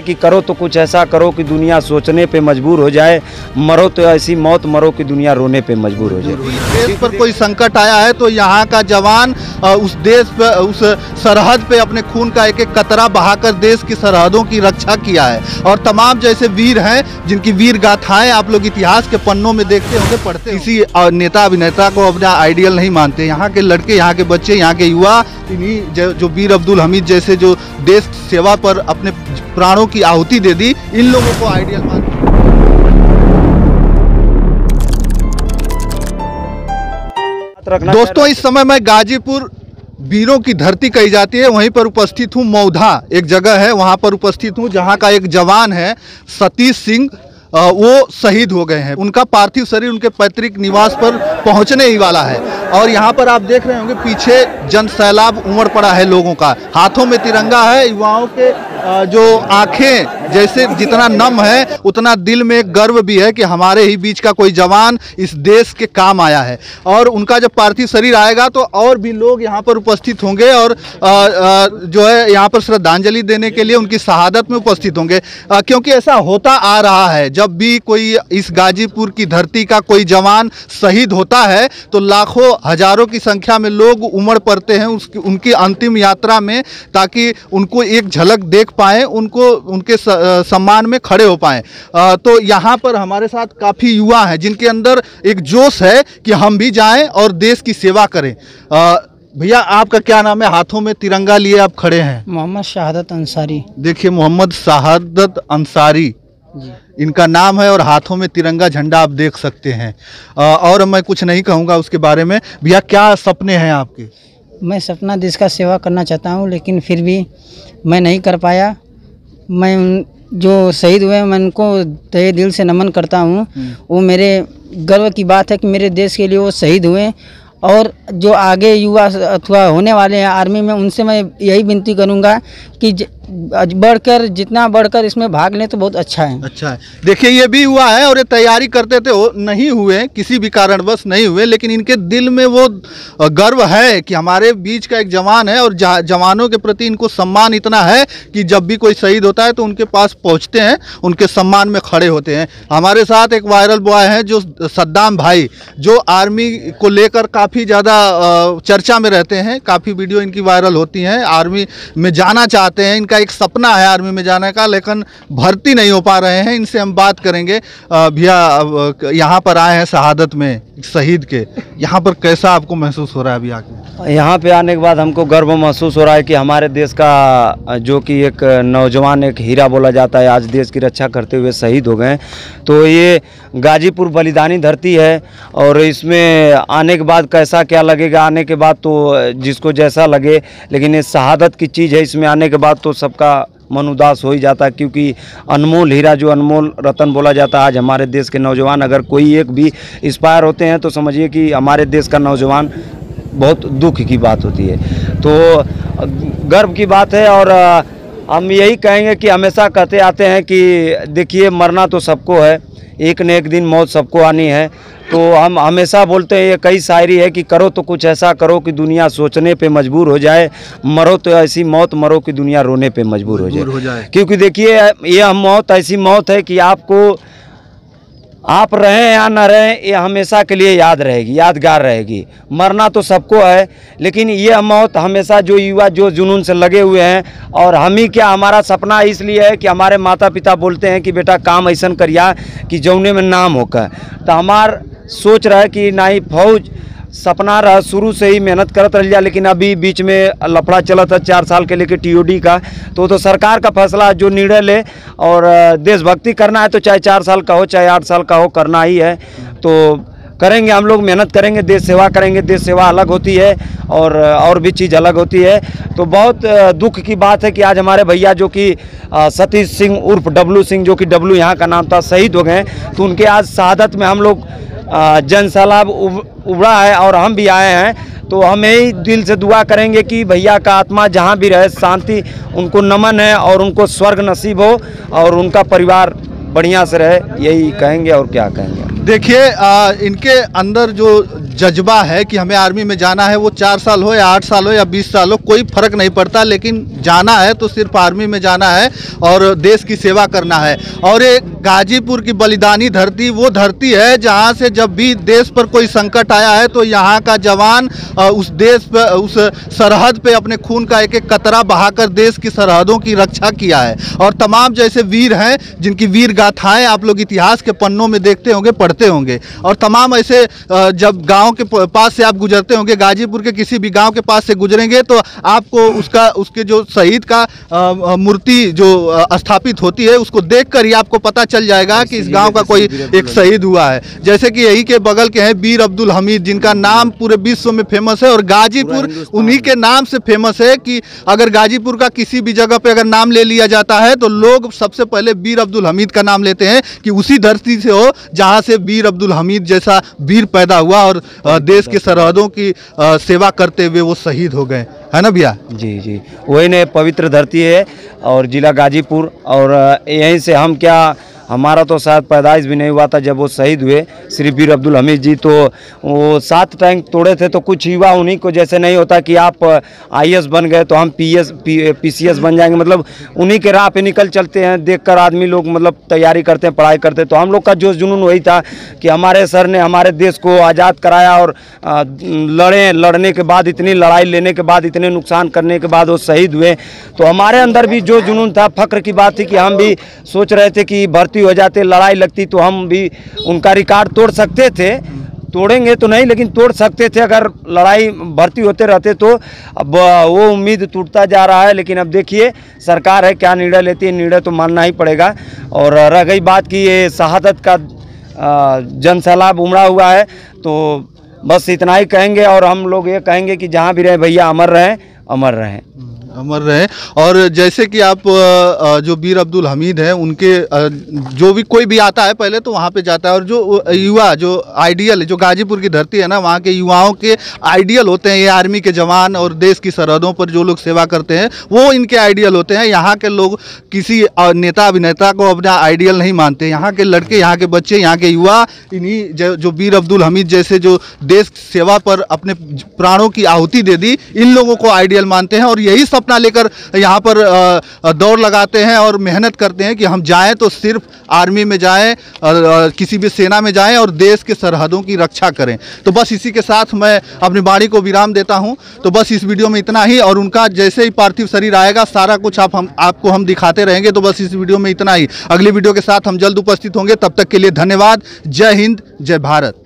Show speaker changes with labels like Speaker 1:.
Speaker 1: कि करो तो कुछ ऐसा करो कि दुनिया सोचने पे मजबूर हो जाए, मरो तो ऐसी मौत मरो कि दुनिया रोने पे मजबूर हो जाए।
Speaker 2: देश पर कोई संकट आया है तो यहाँ का जवान उस देश पे, उस सरहद पे अपने खून का एक एक कतरा बहाकर देश की सरहदों की रक्षा किया है। और तमाम जैसे वीर हैं जिनकी वीर गाथाएं आप लोग इतिहास के पन्नों में देखते होंगे, पढ़ते हैं। किसी नेता अभिनेता को अपना आइडियल नहीं मानते। यहाँ के लड़के, यहाँ के बच्चे, यहाँ के युवा इन्हीं जो वीर अब्दुल हमीद जैसे जो देश सेवा पर अपने प्राणों की आहुति दे दी, इन लोगों को आइडियल मानते हैं। दोस्तों, इस समय मैं गाजीपुर वीरों की धरती कही जाती है, वहीं पर उपस्थित हूँ। मौधा एक जगह है, वहाँ पर उपस्थित हूँ, जहाँ का एक जवान है सतीश सिंह, वो शहीद हो गए हैं। उनका पार्थिव शरीर उनके पैतृक निवास पर पहुंचने ही वाला है। और यहाँ पर आप देख रहे होंगे पीछे जन सैलाब उमड़ पड़ा है लोगों का, हाथों में तिरंगा है। युवाओं के जो आंखें जैसे जितना नम है उतना दिल में एक गर्व भी है कि हमारे ही बीच का कोई जवान इस देश के काम आया है। और उनका जब पार्थिव शरीर आएगा तो और भी लोग यहाँ पर उपस्थित होंगे और जो है यहाँ पर श्रद्धांजलि देने के लिए उनकी शहादत में उपस्थित होंगे, क्योंकि ऐसा होता आ रहा है। जब भी कोई इस गाजीपुर की धरती का कोई जवान शहीद होता है तो लाखों हजारों की संख्या में लोग उमड़ पड़ते हैं उनकी अंतिम यात्रा में, ताकि उनको एक झलक देख पाएं, उनको उनके सम्मान में खड़े हो पाएं। तो यहाँ पर हमारे साथ काफ़ी युवा हैं जिनके अंदर एक जोश है कि हम भी जाएं और देश की सेवा करें। भैया, आपका क्या नाम है? हाथों में तिरंगा लिए आप खड़े हैं।
Speaker 3: मोहम्मद शहादत अंसारी।
Speaker 2: देखिए, मोहम्मद शहादत अंसारी इनका नाम है और हाथों में तिरंगा झंडा आप देख सकते हैं। और मैं कुछ नहीं कहूँगा उसके बारे में। भैया, क्या सपने हैं आपके?
Speaker 3: मैं सपना देश का सेवा करना चाहता हूँ, लेकिन फिर भी मैं नहीं कर पाया। मैं जो शहीद हुए मैं उनको तहे दिल से नमन करता हूँ। वो मेरे गर्व की बात है कि मेरे देश के लिए वो शहीद हुए। और जो आगे युवा अथवा होने वाले हैं आर्मी में, उनसे मैं यही विनती करूंगा कि बढ़कर जितना बढ़कर इसमें भाग लें तो बहुत अच्छा है। अच्छा है। देखिए, ये भी हुआ है और ये तैयारी करते थे, नहीं हुए, किसी भी कारणवश नहीं हुए, लेकिन इनके दिल में वो गर्व है कि हमारे बीच का एक जवान है। और जवानों के प्रति इनको सम्मान इतना है कि जब भी कोई शहीद होता है तो उनके पास पहुँचते हैं, उनके सम्मान में खड़े होते हैं। हमारे साथ एक वायरल बॉय है जो सद्दाम भाई, जो आर्मी को लेकर काफ़ी ज़्यादा चर्चा में रहते हैं। काफ़ी वीडियो इनकी वायरल होती हैं, आर्मी में जाना चाहते हैं, इनका एक सपना है आर्मी में जाने का, लेकिन भर्ती नहीं हो पा रहे हैं। इनसे हम बात करेंगे। भैया, यहाँ पर आए हैं शहादत में शहीद के, यहाँ पर कैसा आपको महसूस हो रहा है अभी आके?
Speaker 1: यहाँ पे आने के बाद हमको गर्व महसूस हो रहा है कि हमारे देश का जो कि एक नौजवान, एक हीरा बोला जाता है, आज देश की रक्षा करते हुए शहीद हो गए। तो ये गाजीपुर बलिदानी धरती है और इसमें आने के बाद कैसा क्या लगेगा, आने के बाद तो जिसको जैसा लगे, लेकिन ये शहादत की चीज़ है। इसमें आने के बाद तो सबका मन उदास हो ही जाता है, क्योंकि अनमोल हीरा, जो अनमोल रतन बोला जाता है, आज हमारे देश के नौजवान अगर कोई एक भी इंस्पायर होते हैं तो समझिए कि हमारे देश का नौजवान बहुत दुख की बात होती है। तो गर्व की बात है। और हम यही कहेंगे कि हमेशा कहते आते हैं कि देखिए, मरना तो सबको है, एक न एक दिन मौत सबको आनी है। तो हम हमेशा बोलते हैं, ये कई शायरी है कि करो तो कुछ ऐसा करो कि दुनिया सोचने पे मजबूर हो जाए, मरो तो ऐसी मौत मरो कि दुनिया रोने पे मजबूर हो जाए। क्योंकि देखिए, ये मौत ऐसी मौत है कि आपको, आप रहें या न रहें, ये हमेशा के लिए याद रहेगी, यादगार रहेगी। मरना तो सबको है, लेकिन ये मौत हमेशा जो युवा जो जुनून से लगे हुए हैं, और हम ही क्या, हमारा सपना इसलिए है कि हमारे माता पिता बोलते हैं कि बेटा काम ऐसा करिया कि जौने में नाम होकर। तो हमार सोच रहा है कि ना ही फौज सपना रहा, शुरू से ही मेहनत करत रह जा, लेकिन अभी बीच में लफड़ा चला था 4 साल के लेके TOD का। तो सरकार का फैसला जो निर्णय ले, और देशभक्ति करना है तो चाहे 4 साल का हो चाहे 8 साल का हो, करना ही है। तो करेंगे, हम लोग मेहनत करेंगे, देश सेवा करेंगे। देश सेवा अलग होती है और भी चीज़ अलग होती है। तो बहुत दुख की बात है कि आज हमारे भैया जो कि सतीश सिंह उर्फ डब्लू सिंह, जो कि डब्लू यहाँ का नाम था, शहीद हो गए। तो उनके आज शहादत में हम लोग जन सैलाब उभरा है और हम भी आए हैं। तो हम यही दिल से दुआ करेंगे कि भैया का आत्मा जहाँ भी रहे, शांति, उनको नमन है और उनको स्वर्ग नसीब हो और उनका परिवार बढ़िया से रहे, यही कहेंगे और क्या कहेंगे।
Speaker 2: देखिए, इनके अंदर जो जज्बा है कि हमें आर्मी में जाना है, वो 4 साल हो या 8 साल हो या 20 साल हो, कोई फर्क नहीं पड़ता, लेकिन जाना है तो सिर्फ आर्मी में जाना है और देश की सेवा करना है। और ये गाजीपुर की बलिदानी धरती वो धरती है जहां से जब भी देश पर कोई संकट आया है तो यहाँ का जवान उस देश पे, उस सरहद पे अपने खून का एक एक कतरा बहाकर देश की सरहदों की रक्षा किया है। और तमाम जैसे वीर हैं जिनकी वीर गाथाएं आप लोग इतिहास के पन्नों में देखते होंगे, पढ़ते होंगे। और तमाम ऐसे जब गांव के पास से आप गुजरते होंगे, गाजीपुर के किसी भी गांव के पास से गुजरेंगे तो आपको उसके जो शहीद का मूर्ति जो स्थापित होती है उसको देखकर ही आपको पता चल जाएगा कि इस गांव का कोई एक शहीद हुआ है। जैसे कि यही के बगल के हैं बीर अब्दुल हमीद, जिनका नाम पूरे विश्व में फेमस है और गाजीपुर उन्हीं के नाम से फेमस है कि अगर गाजीपुर का किसी भी जगह पे अगर नाम ले लिया जाता है तो लोग सबसे पहले बीर अब्दुल हमीद का नाम लेते हैं कि उसी धरती से हो जहां से बीर अब्दुल हमीद जैसा वीर पैदा हुआ और देश के सरहदों की सेवा करते हुए वो शहीद हो गए, है ना भैया?
Speaker 1: जी जी, वही ने पवित्र धरती है और जिला गाजीपुर। और यहीं से हम क्या, हमारा तो शायद पैदाइश भी नहीं हुआ था जब वो शहीद हुए श्री बीर अब्दुल हमीद जी। तो वो 7 टैंक तोड़े थे, तो कुछ युवा उन्हीं को जैसे नहीं होता कि आप IAS बन गए तो हम PCS बन जाएंगे, मतलब उन्हीं के राह पे निकल चलते हैं। देखकर आदमी लोग मतलब तैयारी करते हैं, पढ़ाई करते हैं। तो हम लोग का जोश जुनून वही था कि हमारे सर ने हमारे देश को आज़ाद कराया और लड़ने के बाद, इतनी लड़ाई लेने के बाद, इतने नुकसान करने के बाद वो शहीद हुए। तो हमारे अंदर भी जोश जुनून था, फ़ख्र की बात थी कि हम भी सोच रहे थे कि भर्ती हो जाते, लड़ाई लगती तो हम भी उनका रिकॉर्ड तोड़ सकते थे। तोड़ेंगे तो नहीं लेकिन तोड़ सकते थे अगर लड़ाई भर्ती होते रहते तो। अब वो उम्मीद टूटता जा रहा है, लेकिन अब देखिए सरकार है क्या निर्णय लेती है, निर्णय तो मानना ही पड़ेगा। और रह गई बात कि ये शहादत का जन सैलाब उमड़ा हुआ है, तो बस इतना ही कहेंगे। और हम लोग ये कहेंगे कि जहाँ भी रहे भैया अमर रहें, अमर रहें,
Speaker 2: अमर रहे। और जैसे कि आप जो बीर अब्दुल हमीद हैं उनके जो भी कोई भी आता है पहले तो वहाँ पे जाता है। और जो युवा जो आइडियल, जो गाजीपुर की धरती है ना, वहाँ के युवाओं के आइडियल होते हैं ये आर्मी के जवान और देश की सरहदों पर जो लोग सेवा करते हैं वो इनके आइडियल होते हैं। यहाँ के लोग किसी नेता अभिनेता को अपना आइडियल नहीं मानते। यहाँ के लड़के, यहाँ के बच्चे, यहाँ के युवा इन्हीं जो बीर अब्दुल हमीद जैसे जो देश सेवा पर अपने प्राणों की आहुति दे दी, इन लोगों को आइडियल मानते हैं। और यही सपना लेकर यहाँ पर दौड़ लगाते हैं और मेहनत करते हैं कि हम जाएं तो सिर्फ आर्मी में जाएं, किसी भी सेना में जाएं और देश के सरहदों की रक्षा करें। तो बस इसी के साथ मैं अपनी वाणी को विराम देता हूं। तो बस इस वीडियो में इतना ही, और उनका जैसे ही पार्थिव शरीर आएगा सारा कुछ आपको हम दिखाते रहेंगे। तो बस इस वीडियो में इतना ही, अगली वीडियो के साथ हम जल्द उपस्थित होंगे। तब तक के लिए धन्यवाद। जय हिंद, जय भारत।